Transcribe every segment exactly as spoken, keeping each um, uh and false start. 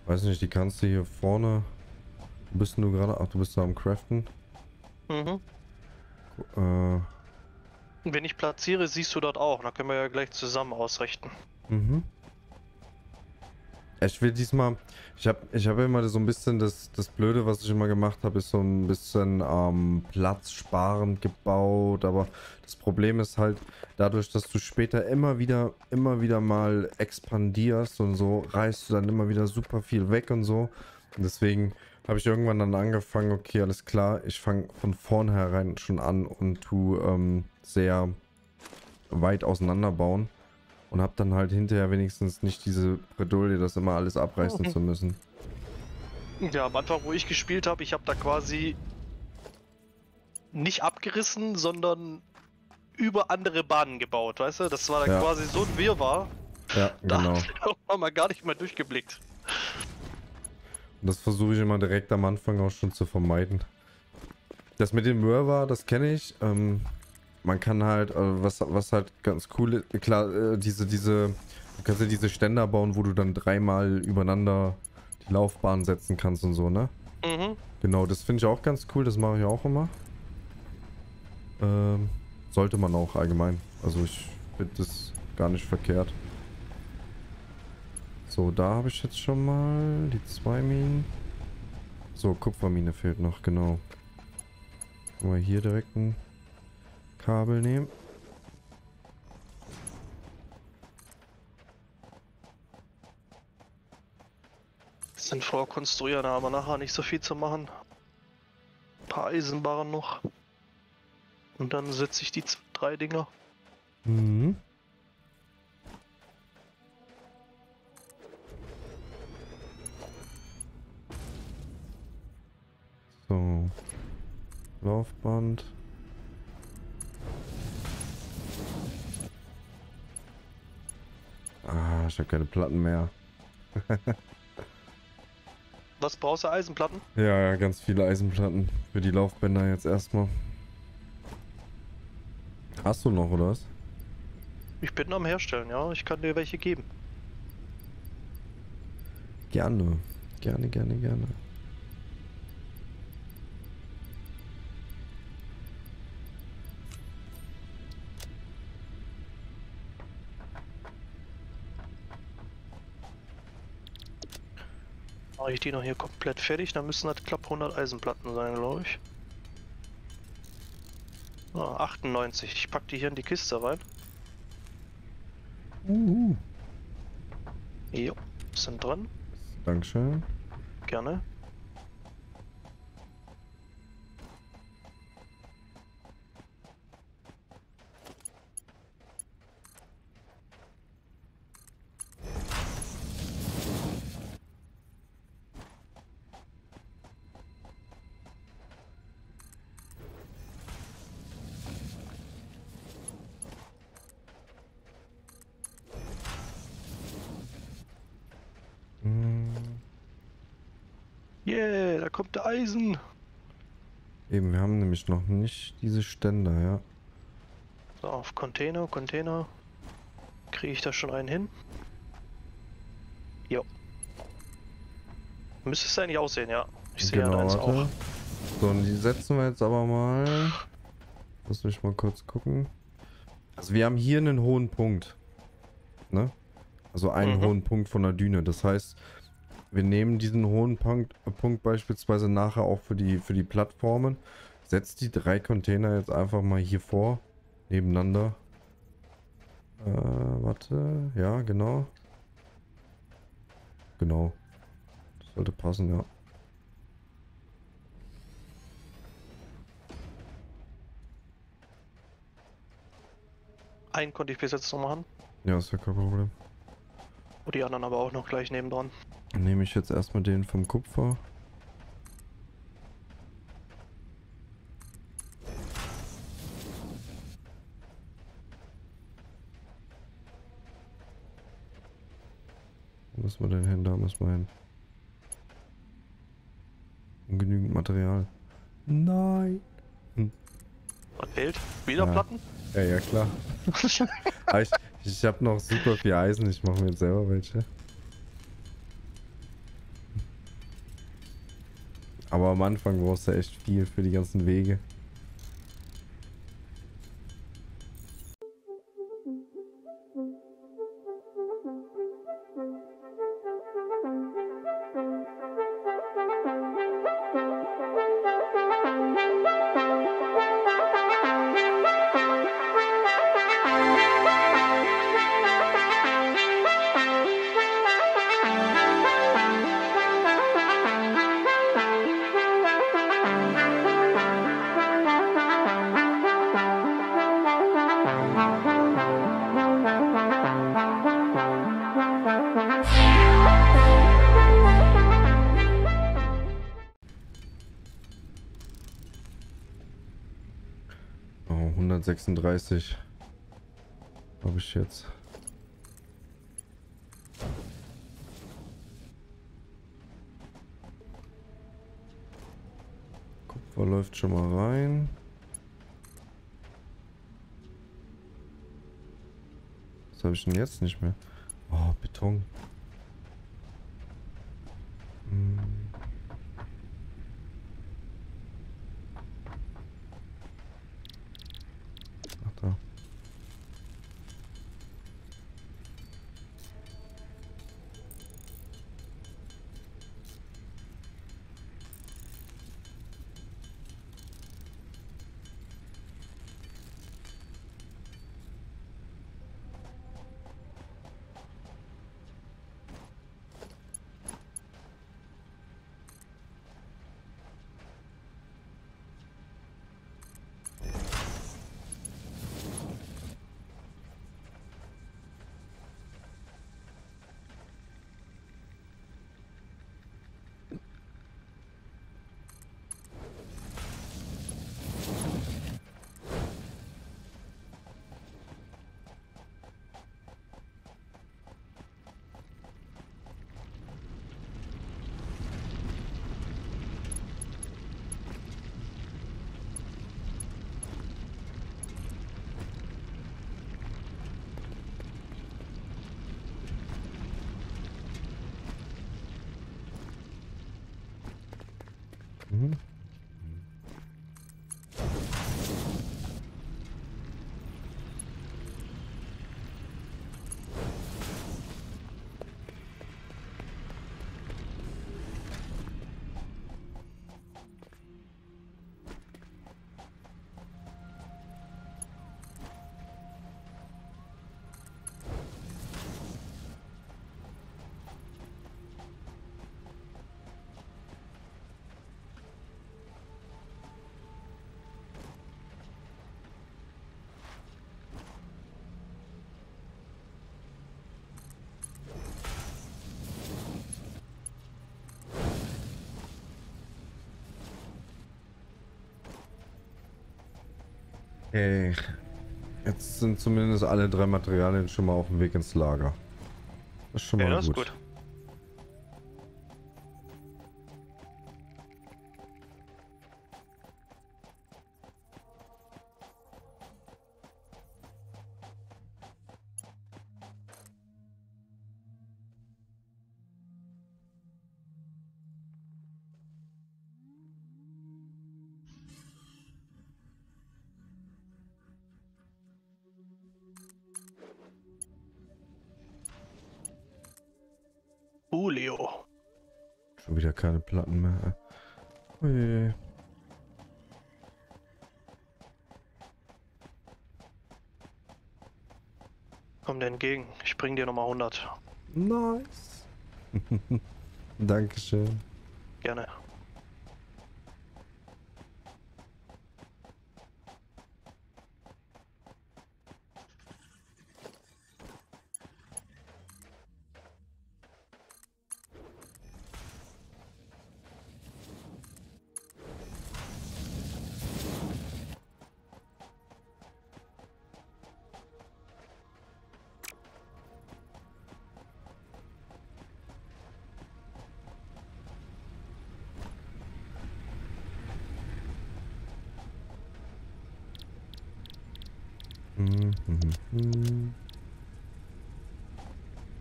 Weiß nicht, die kannst du hier vorne. Wo bist denn du gerade? Ach, du bist da am Craften. Mhm. Äh. Und wenn ich platziere, siehst du dort auch. Da können wir ja gleich zusammen ausrichten. Mhm. Ich will diesmal, ich habe ich hab immer so ein bisschen das, das Blöde, was ich immer gemacht habe, ist so ein bisschen ähm, platzsparend gebaut, aber das Problem ist halt, dadurch, dass du später immer wieder, immer wieder mal expandierst und so, reißt du dann immer wieder super viel weg und so. Und deswegen habe ich irgendwann dann angefangen, okay, alles klar, ich fange von vornherein schon an und tu ähm, sehr weit auseinanderbauen. Und hab dann halt hinterher wenigstens nicht diese Bredouille, das immer alles abreißen Mhm. zu müssen. Ja, am Anfang, wo ich gespielt habe, ich habe da quasi nicht abgerissen, sondern über andere Bahnen gebaut, weißt du? Das war dann Ja, quasi so ein Wirrwarr, ja, da genau. haben wir gar nicht mehr durchgeblickt. Und das versuche ich immer direkt am Anfang auch schon zu vermeiden. Das mit dem Wirrwarr, das kenne ich. Ähm, man kann halt, äh, was, was halt ganz cool ist, klar, äh, diese, diese, du kannst ja diese Ständer bauen, wo du dann dreimal übereinander die Laufbahn setzen kannst und so, ne? Mhm. Genau, das finde ich auch ganz cool, das mache ich auch immer. Ähm, sollte man auch allgemein. Also ich finde das gar nicht verkehrt. So, da habe ich jetzt schon mal die zwei Minen. So, Kupfermine fehlt noch, genau. Können wir hier direkt ein Kabel nehmen. Sind vorkonstruieren, da haben wir nachher nicht so viel zu machen. Ein paar Eisenbarren noch. Und dann setze ich die z- drei Dinger. Mhm. So. Laufband. Ah, ich habe keine Platten mehr. Was brauchst du? Eisenplatten? Ja, ja, ganz viele Eisenplatten für die Laufbänder jetzt erstmal. Hast du noch, oder was? Ich bin am Herstellen, ja. Ich kann dir welche geben. Gerne. Gerne, gerne, gerne. Mache ich die noch hier komplett fertig, dann müssen das knapp hundert Eisenplatten sein, glaube ich. Ah, achtundneunzig. Ich pack die hier in die Kiste rein. Uh. Jo, sind drin. Dankeschön. Gerne. Mm. Yeah, da kommt der Eisen. Eben, wir haben nämlich noch nicht diese Ständer, ja. So, auf Container, Container. Kriege ich da schon einen hin? Jo. Müsste es eigentlich aussehen, ja. Ich sehe halt Genau, eins warte. auch. So, und die setzen wir jetzt aber mal. Lass mich mal kurz gucken. Also wir haben hier einen hohen Punkt. Ne? Also einen Mhm. hohen Punkt von der Düne. Das heißt, wir nehmen diesen hohen Punkt, äh, Punkt beispielsweise nachher auch für die, für die Plattformen. Setzt die drei Container jetzt einfach mal hier vor. Nebeneinander. Äh, warte. Ja, genau. Genau. Das sollte passen, ja. Einen konnte ich bis jetzt noch machen. Ja, ist ja kein Problem. Und die anderen aber auch noch gleich nebendran. Dann nehme ich jetzt erstmal den vom Kupfer. Wo müssen wir denn hin? Da müssen wir hin. Ungenügend Material. Nein. Hm. Was fehlt? Wieder Ja. Platten? Ja, ja, klar. Aber ich ich habe noch super viel Eisen. Ich mache mir jetzt selber welche. Aber am Anfang brauchst du echt viel für die ganzen Wege. hundertsechsunddreißig habe ich jetzt. Kupfer läuft schon mal rein. Was habe ich denn jetzt nicht mehr? Oh, Beton. Hm. Ach da. Mhm. Okay. Jetzt sind zumindest alle drei Materialien schon mal auf dem Weg ins Lager. Das ist schon mal Ja, das ist gut. gut. Julio. Schon wieder keine Platten mehr. Ui. Komm dir entgegen. Ich bring dir nochmal hundert. Nice. Dankeschön. Gerne. Mhm, mhm, mhm.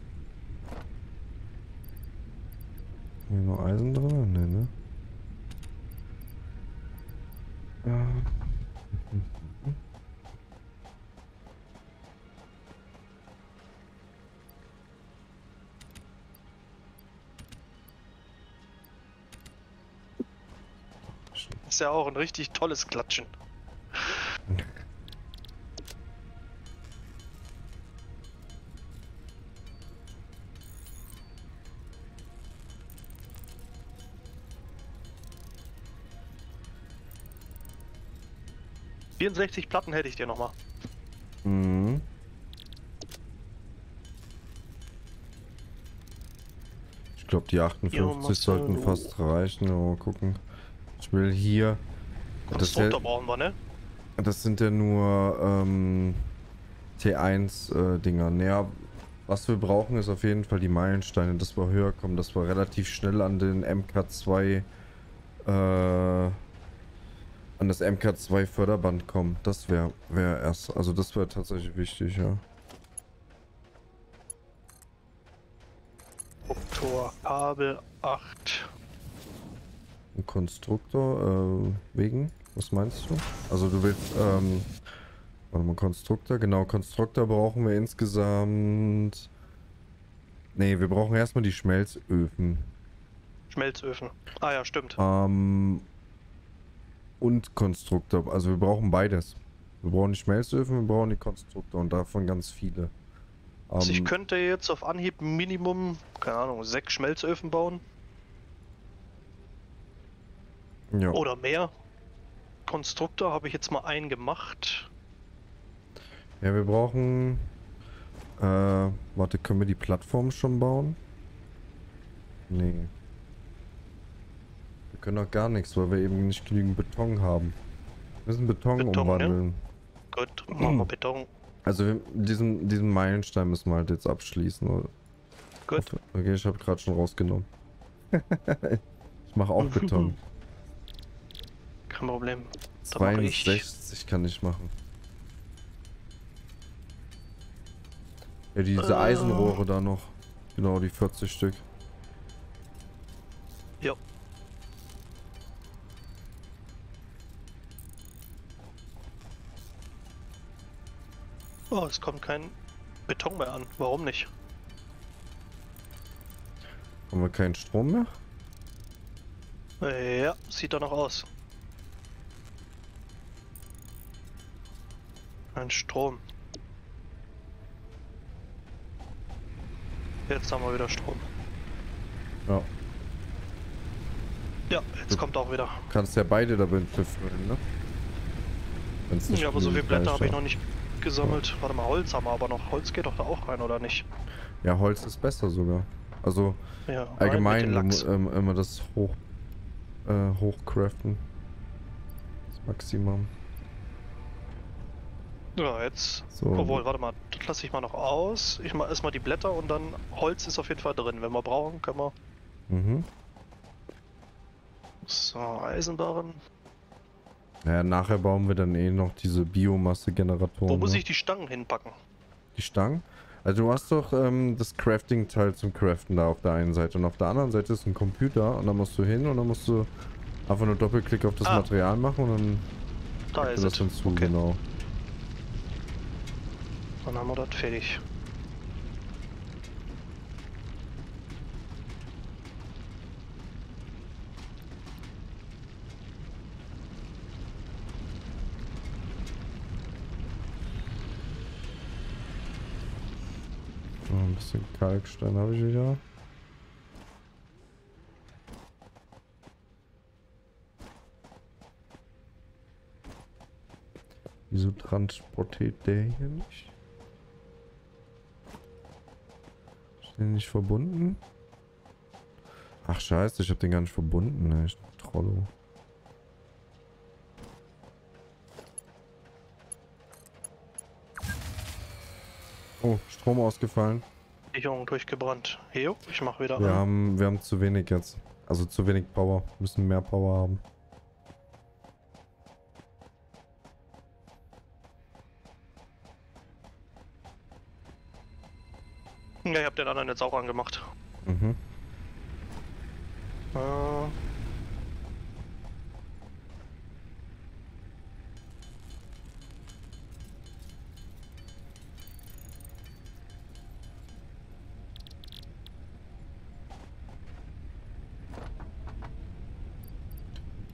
Hier noch Eisen drin? Nee, ne? Ja. Ist ja auch ein richtig tolles Klatschen. vierundsechzig Platten hätte ich dir nochmal. Mhm. Ich glaube, die achtundfünfzig sollten fast reichen. Mal gucken. Ich will hier. Konstruktor brauchen wir, ne? Das sind ja nur ähm, T eins äh, Dinger. Naja, was wir brauchen ist auf jeden Fall die Meilensteine, dass wir höher kommen, dass wir relativ schnell an den M K zwei äh, an das M K zwei Förderband kommen. Das wäre wär erst, also das wäre tatsächlich wichtig, ja. Konstruktor, Kabel acht. Ein Konstruktor, äh, wegen? Was meinst du? Also du willst, ähm, warte mal, Konstruktor, genau, Konstruktor brauchen wir insgesamt. Nee, wir brauchen erstmal die Schmelzöfen. Schmelzöfen. Ah ja, stimmt. Ähm, und Konstruktor, also wir brauchen beides. Wir brauchen die Schmelzöfen, wir brauchen die Konstruktor und davon ganz viele. Also ich Ähm, könnte jetzt auf Anhieb Minimum, keine Ahnung, sechs Schmelzöfen bauen. ja. Oder mehr. Konstruktor habe ich jetzt mal einen gemacht. Ja, wir brauchen, äh, warte, können wir die Plattform schon bauen? Nee. Wir können auch gar nichts, weil wir eben nicht genügend Beton haben. Wir müssen Beton, Beton, umwandeln. ne? Gut, machen wir Beton. Also wir, diesen, diesen Meilenstein müssen wir halt jetzt abschließen. Oder? Gut. Okay, ich habe gerade schon rausgenommen. Ich mache auch Beton. Kein Problem. Da mache ich. zweiundsechzig kann ich machen. Ja, diese Äh. Eisenrohre da noch. Genau, die vierzig Stück. Ja. Oh, es kommt kein Beton mehr an. Warum nicht? Haben wir keinen Strom mehr? Äh, Ja, sieht danach aus. Ein Strom. Jetzt haben wir wieder Strom. Ja. Ja, jetzt Du kommt auch wieder. kannst ja beide dabei befüllen, ne? Wenn's nicht Ja, aber so viele genügend Blätter reicht, habe ich ja. noch nicht gesammelt. Warte mal, Holz haben wir aber noch. Holz geht doch da auch rein, oder nicht? Ja, Holz ist besser sogar. Also Ja, rein mit allgemein den du, Lachs. mu- ähm, immer das hoch äh, hochcraften. Das Maximum. Ja, jetzt. So. Obwohl, warte mal, das lasse ich mal noch aus. Ich mache erstmal die Blätter und dann Holz ist auf jeden Fall drin. Wenn wir brauchen, können wir. Mhm. So, Eisenbarren. Ja, nachher bauen wir dann eh noch diese Biomasse-Generatoren. Wo muss ne? ich die Stangen hinpacken? Die Stangen? Also du hast doch ähm, das Crafting-Teil zum Craften da auf der einen Seite und auf der anderen Seite ist ein Computer und dann musst du hin und dann musst du einfach nur Doppelklick auf das Ah. Material machen und dann Da packt ist er das es. hinzu, Okay. genau. Dann haben wir das fertig. So, ein bisschen Kalkstein habe ich wieder. Wieso transportiert der hier nicht? Ist der nicht verbunden? Ach scheiße, ich habe den gar nicht verbunden. Ne? Ich Trollo. Oh, Strom ausgefallen. Sicherung durchgebrannt. Jo, ich mach wieder Wir an. haben, wir haben zu wenig jetzt. Also zu wenig Power. Wir müssen mehr Power haben. Ja, ich hab den anderen jetzt auch angemacht. Mhm. Äh,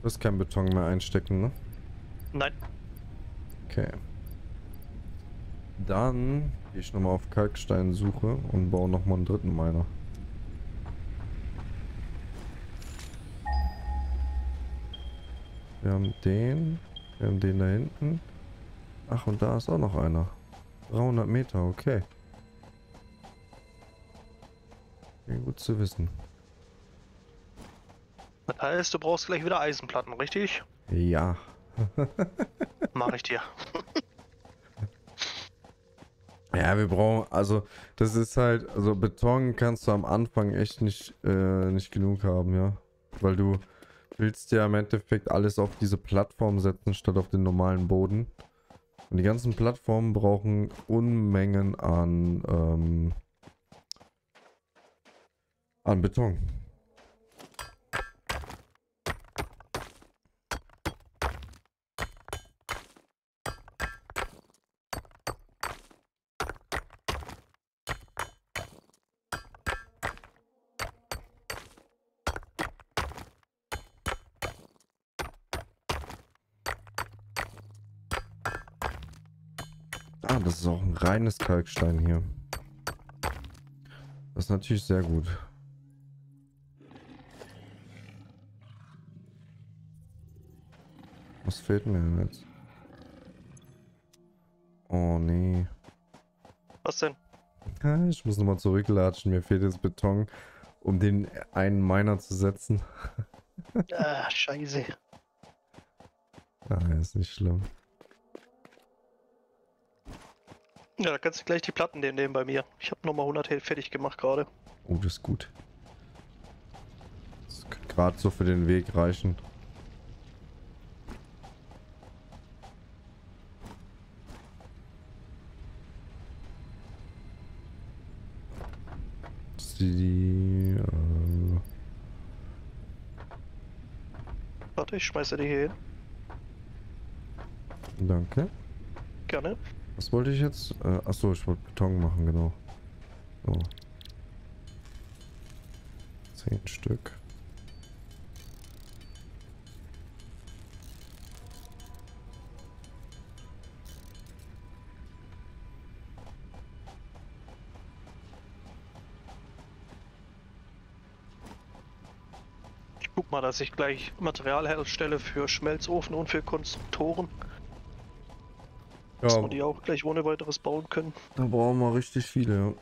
Du wirst kein Beton mehr einstecken, ne? Nein. Okay. Dann gehe ich nochmal auf Kalksteinsuche und baue nochmal einen dritten Miner. Wir haben den. Wir haben den da hinten. Ach, und da ist auch noch einer. dreihundert Meter, okay. Okay, gut zu wissen. Das heißt, du brauchst gleich wieder Eisenplatten, richtig? Ja. Mach ich dir. Ja, wir brauchen, also das ist halt, also Beton kannst du am Anfang echt nicht, äh, nicht genug haben, ja. Weil du willst ja im Endeffekt alles auf diese Plattform setzen, statt auf den normalen Boden. Und die ganzen Plattformen brauchen Unmengen an, ähm, an Beton. Ah, das ist auch ein reines Kalkstein hier. Das ist natürlich sehr gut. Was fehlt mir denn jetzt? Oh nee. Was denn? Ich muss nochmal zurücklatschen. Mir fehlt jetzt Beton, um den einen Miner zu setzen. Ah, scheiße. Ah, ist nicht schlimm. Ja, da kannst du gleich die Platten nehmen bei mir. Ich habe nochmal hundert fertig gemacht gerade. Oh, das ist gut. Das könnte gerade so für den Weg reichen. Die, äh Warte, ich schmeiße die hier hin. Danke. Gerne. Was wollte ich jetzt? Äh, achso, ich wollte Beton machen, genau. So. Zehn Stück. Ich guck mal, dass ich gleich Material herstelle für Schmelzofen und für Konstruktoren. Dass Ja, wir die auch gleich ohne weiteres bauen können. da brauchen wir richtig viele, ja.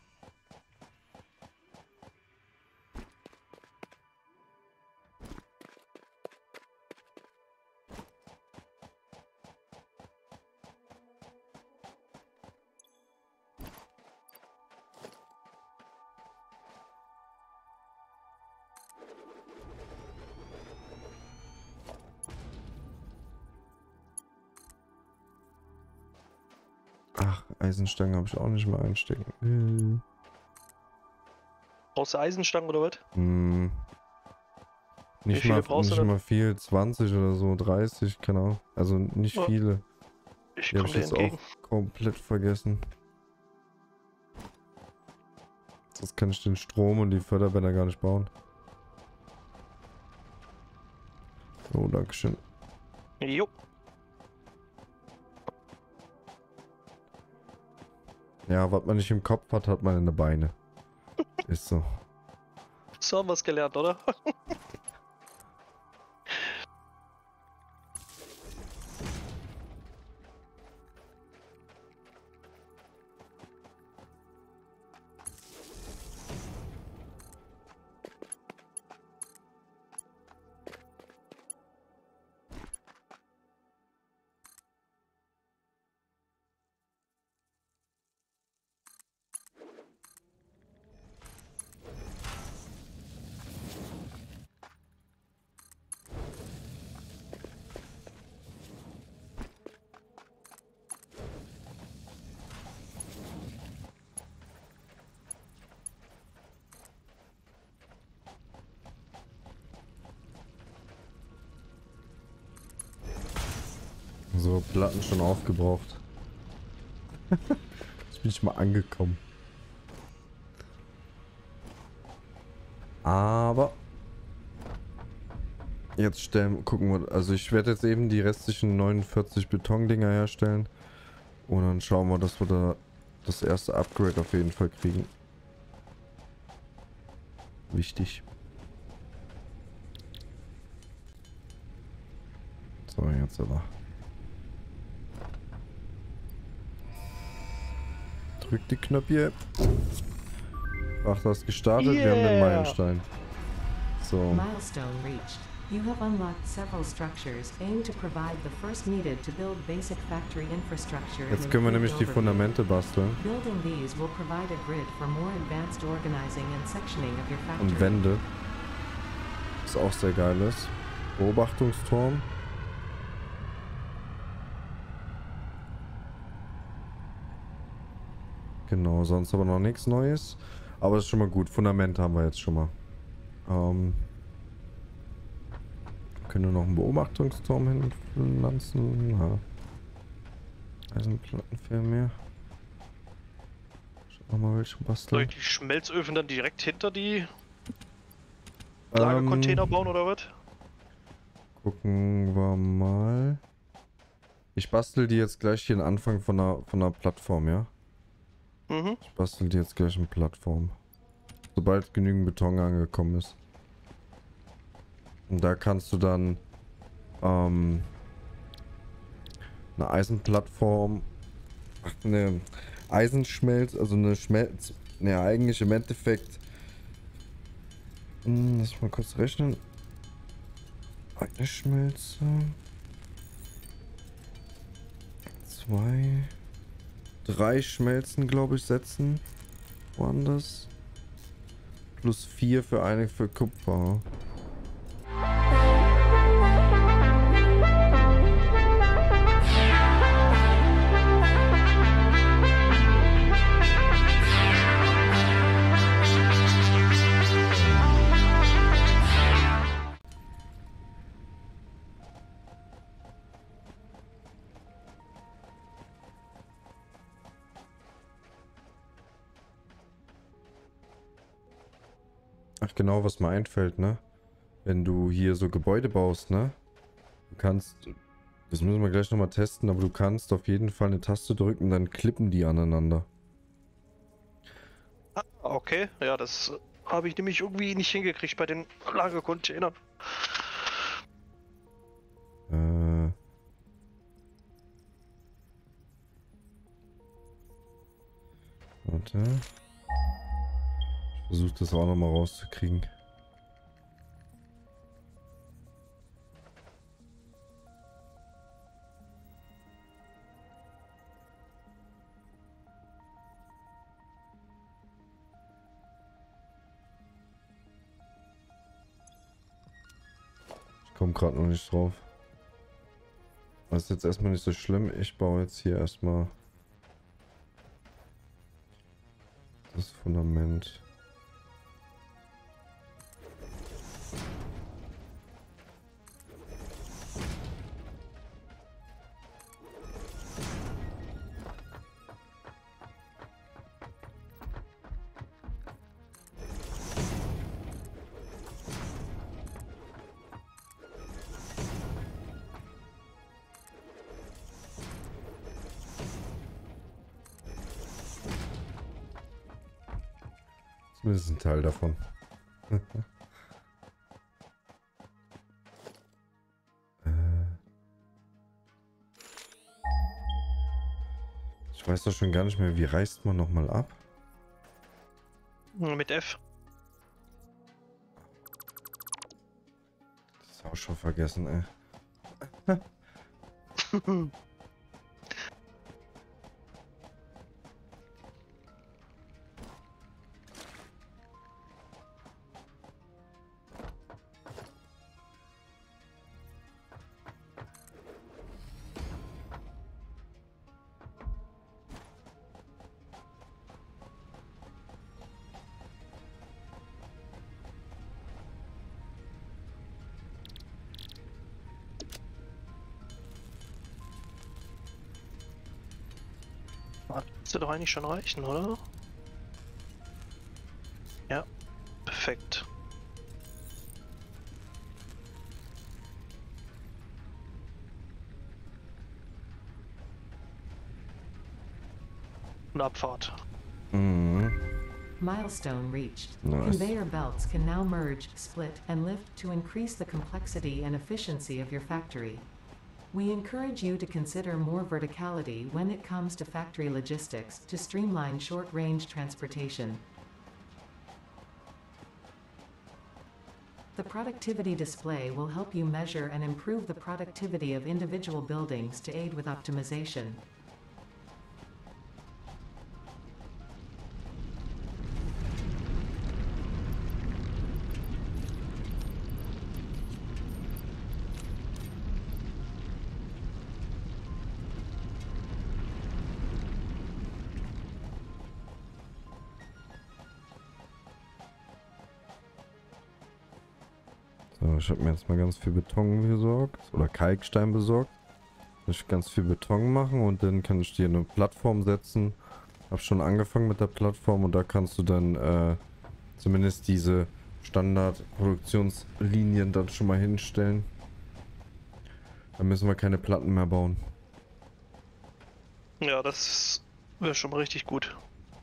Ach, Eisenstangen habe ich auch nicht mehr einstecken. Hm. Brauchst du Eisenstangen oder was? Hm. Nicht, viele mal, brauchst du nicht denn? mal viel, zwanzig oder so, dreißig, keine Ahnung. Also nicht Ja. viele. Ich Die habe komme ich dir jetzt entgegen. auch komplett vergessen. Sonst kann ich den Strom und die Förderbänder gar nicht bauen. Oh, dankeschön. Jo. Ja, was man nicht im Kopf hat, hat man in den Beine. Ist so. So haben wir es gelernt, oder? So, Platten schon aufgebraucht. Jetzt bin ich mal angekommen. Aber Jetzt stellen, gucken wir, also ich werde jetzt eben die restlichen neunundvierzig Betondinger herstellen. Und dann schauen wir, dass wir da das erste Upgrade auf jeden Fall kriegen. Wichtig. So, jetzt aber. Drück die Knöpfe. Ach, das ist gestartet. Yeah. Wir haben den Meilenstein. So. Milestone reached. You have unlocked several structures aimed to provide the first needed to build basic factory infrastructure. Jetzt können wir nämlich die Fundamente basteln. Building these will provide a grid for more advanced organizing and sectioning of your factory. Und Wände. Was auch sehr geil ist. Beobachtungsturm. Genau, sonst aber noch nichts Neues. Aber das ist schon mal gut. Fundamente haben wir jetzt schon mal. Ähm, können wir noch einen Beobachtungsturm hinpflanzen? Ja. Eisenplatten fehlen mir. Schau mal, welche basteln. Soll ich die Schmelzöfen dann direkt hinter die Lagercontainer ähm, bauen oder was? Gucken wir mal. Ich bastel die jetzt gleich hier den Anfang von einer, von einer Plattform, ja? Mhm. Ich bastel die jetzt gleich eine Plattform. Sobald genügend Beton angekommen ist. Und da kannst du dann ähm, eine Eisenplattform, ach, eine Eisenschmelz, also eine Schmelz, ne, eigentlich im Endeffekt, hm, lass mal kurz rechnen. Eine Schmelze. Zwei. Drei Schmelzen, glaube ich, setzen. Woanders. Plus vier für eine für Kupfer. Ach genau, was mir einfällt, ne? Wenn du hier so Gebäude baust, ne? Du kannst, das müssen wir gleich nochmal testen, aber du kannst auf jeden Fall eine Taste drücken, dann klippen die aneinander. Ah, okay, ja, das habe ich nämlich irgendwie nicht hingekriegt bei den Lagercontainern. Äh. Warte. Ich versuche das auch nochmal rauszukriegen. Ich komme gerade noch nicht drauf. Das ist jetzt erstmal nicht so schlimm. Ich baue jetzt hier erstmal das Fundament. Zumindest ein Teil davon. äh. Ich weiß doch schon gar nicht mehr, wie reißt man nochmal ab? Mit F. Das ist auch schon vergessen, ey. Müsste doch eigentlich schon reichen, oder? Ja, perfekt. und Abfahrt. Mhm. Milestone reached. Nice. Conveyor belts can now merge, split, and lift to increase the complexity and efficiency of your factory. We encourage you to consider more verticality when it comes to factory logistics to streamline short-range transportation. The productivity display will help you measure and improve the productivity of individual buildings to aid with optimization. So, ich habe mir jetzt mal ganz viel Beton besorgt. Oder Kalkstein besorgt. Ich ganz viel Beton machen und dann kann ich dir eine Plattform setzen. Hab schon angefangen mit der Plattform und da kannst du dann äh, zumindest diese Standardproduktionslinien dann schon mal hinstellen. Dann müssen wir keine Platten mehr bauen. Ja, das wäre schon mal richtig gut.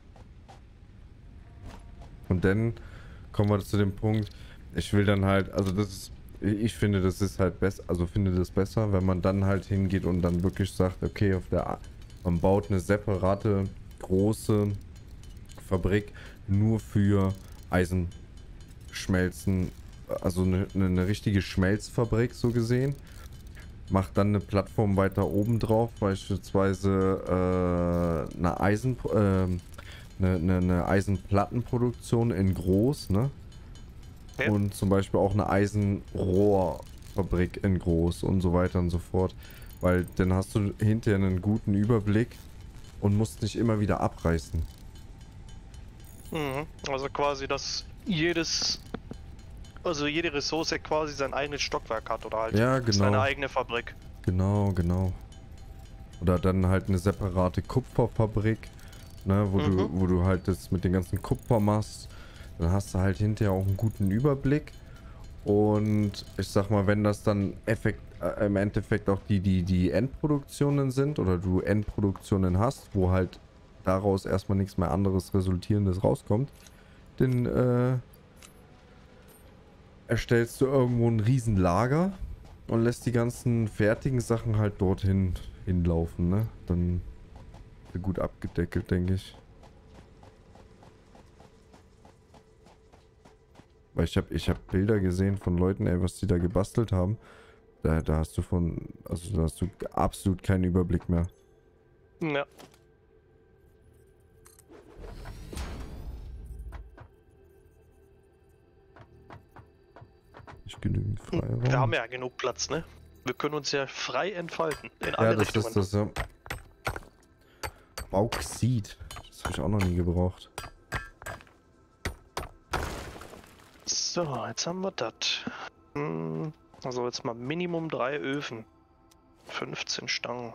Und dann kommen wir zu dem Punkt, ich will dann halt, also das ist, ich finde, das ist halt besser, also finde das besser, wenn man dann halt hingeht und dann wirklich sagt, okay, auf der, man baut eine separate, große Fabrik nur für Eisenschmelzen, also eine, eine richtige Schmelzfabrik so gesehen. Macht dann eine Plattform weiter oben drauf, beispielsweise äh, eine Eisen, äh, eine, eine, eine Eisenplattenproduktion in groß, ne? Ja. Und zum Beispiel auch eine Eisenrohrfabrik in groß und so weiter und so fort. Weil dann hast du hinterher einen guten Überblick und musst nicht immer wieder abreißen. Mhm. Also quasi, dass jedes, also jede Ressource quasi sein eigenes Stockwerk hat oder halt Ja, genau. seine eigene Fabrik. Genau, genau. Oder dann halt eine separate Kupferfabrik, ne, wo Mhm. du, wo du halt das mit den ganzen Kupfer machst. Dann hast du halt hinterher auch einen guten Überblick. Und ich sag mal, wenn das dann effekt, äh, im Endeffekt auch die, die, die Endproduktionen sind oder du Endproduktionen hast, wo halt daraus erstmal nichts mehr anderes Resultierendes rauskommt, dann äh, erstellst du irgendwo ein Riesenlager und lässt die ganzen fertigen Sachen halt dorthin hinlaufen, ne? Dann ist er gut abgedeckelt, denke ich. Weil ich habe ich hab Bilder gesehen von Leuten, ey, was die da gebastelt haben. Da, da hast du von, also da hast du absolut keinen Überblick mehr. Ja. Nicht genügend Freiraum. Wir haben ja genug Platz, ne? Wir können uns ja frei entfalten. In Ja, alle das Richtungen. ist das, ja. Bauxit. Das habe ich auch noch nie gebraucht. So, jetzt haben wir das. Hm, also jetzt mal Minimum drei Öfen. fünfzehn Stangen.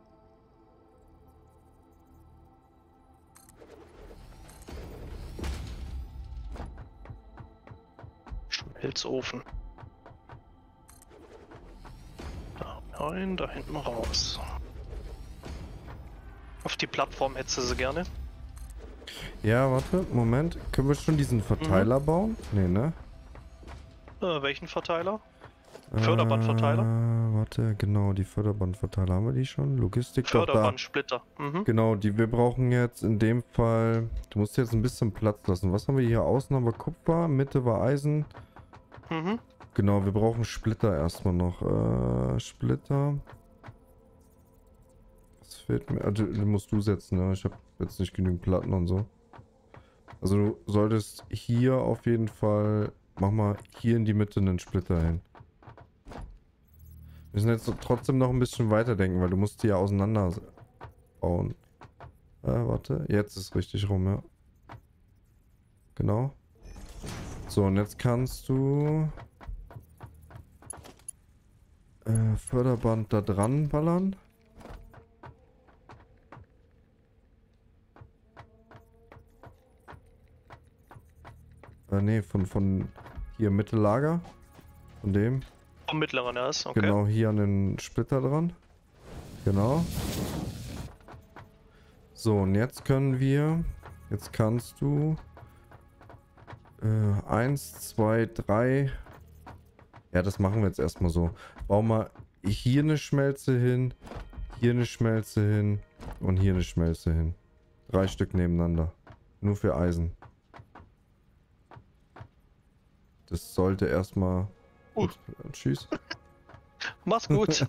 Schmelzofen. Da rein, da hinten raus. Auf die Plattform hättest du sie gerne. Ja, warte, Moment. Können wir schon diesen Verteiler bauen? Nee, ne? Äh, welchen Verteiler? Förderbandverteiler? Äh, warte, genau, die Förderbandverteiler haben wir die schon. Logistik doch da. Förderbandsplitter. Mhm. Genau, die wir brauchen jetzt in dem Fall. Du musst jetzt ein bisschen Platz lassen. Was haben wir hier? Außen haben wir Kupfer, Mitte war Eisen. Mhm. Genau, wir brauchen Splitter erstmal noch. Äh, Splitter. Was fehlt mir? Also, den musst du setzen, ne? Ich habe jetzt nicht genügend Platten und so. Also du solltest hier auf jeden Fall, mach mal hier in die Mitte einen Splitter hin. Wir müssen jetzt trotzdem noch ein bisschen weiterdenken, weil du musst die ja auseinander bauen. Äh, warte, jetzt ist richtig rum, ja. Genau. So, und jetzt kannst du äh, Förderband da dran ballern. Äh, nee, von, von hier Mittellager. Von dem. Vom mittleren erst, okay. Genau, hier an den Splitter dran. Genau. So, und jetzt können wir, jetzt kannst du äh, eins, zwei, drei. Ja, das machen wir jetzt erstmal so. Bau mal hier eine Schmelze hin, hier eine Schmelze hin und hier eine Schmelze hin. Drei Stück nebeneinander. Nur für Eisen. Das sollte erstmal... Uh. Tschüss. Mach's gut.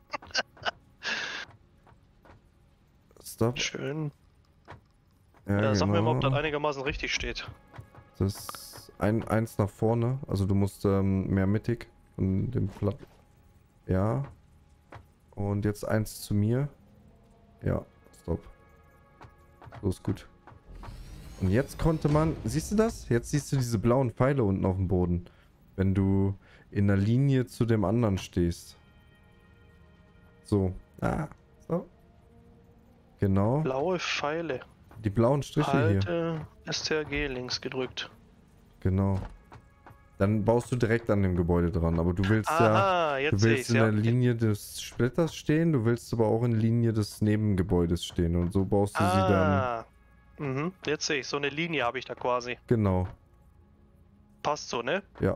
Stop. Schön. Ja, Ja, sag mir mal, ob das genau. einigermaßen richtig steht. Das ist ein, eins nach vorne. Also du musst ähm, mehr mittig von dem Platt. Ja. Und jetzt eins zu mir. Ja, stopp. So ist gut. Und jetzt konnte man... Siehst du das? Jetzt siehst du diese blauen Pfeile unten auf dem Boden. Wenn du in der Linie zu dem anderen stehst. So. Ah. So. Genau. Blaue Pfeile. Die blauen Striche hier. Halte S T R G links gedrückt. Genau. Dann baust du direkt an dem Gebäude dran. Aber du willst ja... Aha, jetzt Du sehe willst ich's, in ja. der Linie des Splitters stehen, du willst aber auch in Linie des Nebengebäudes stehen. Und so baust du sie dann... Ah. Mhm, jetzt sehe ich, so eine Linie habe ich da quasi. Genau. Passt so, ne? Ja.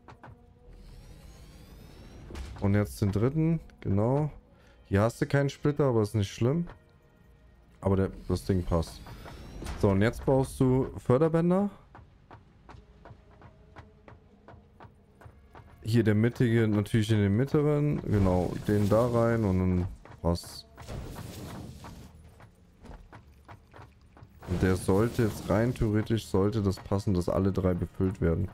Und jetzt den dritten, genau. Hier hast du keinen Splitter, aber ist nicht schlimm. Aber der, das Ding passt. So, und jetzt baust du Förderbänder. Hier der mittige natürlich in den mittleren. Genau, den da rein und dann passt. Und der sollte jetzt rein theoretisch, sollte das passen, dass alle drei befüllt werden.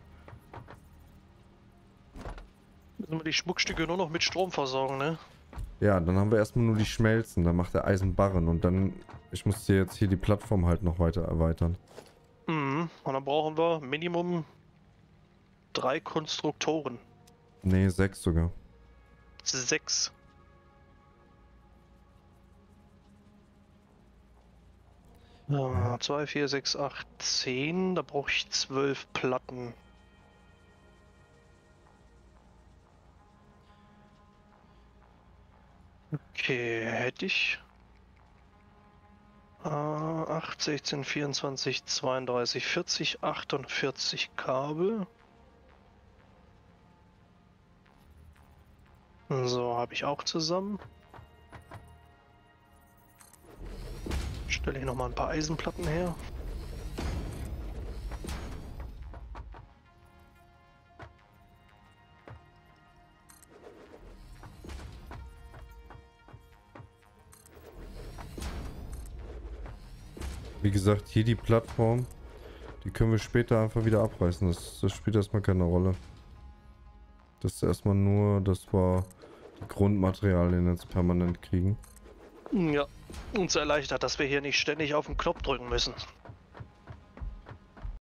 Müssen wir die Schmuckstücke nur noch mit Strom versorgen, ne? Ja, dann haben wir erstmal nur die Schmelzen, dann macht der Eisenbarren und dann, ich muss dir jetzt hier die Plattform halt noch weiter erweitern. Mhm, und dann brauchen wir Minimum drei Konstruktoren. Ne, sechs sogar. Sechs. Ja, zwei, vier, sechs, acht, zehn. Da brauche ich zwölf Platten. Okay, hätte ich. Äh, acht, sechzehn, vierundzwanzig, zweiunddreißig, vierzig, achtundvierzig Kabel. So, habe ich auch zusammen. Stelle ich noch mal ein paar Eisenplatten her. Wie gesagt, hier die Plattform, die können wir später einfach wieder abreißen. Das, das spielt erstmal keine Rolle. Das ist erstmal nur, dass wir die Grundmaterialien jetzt permanent kriegen. Ja, uns erleichtert, dass wir hier nicht ständig auf den Knopf drücken müssen.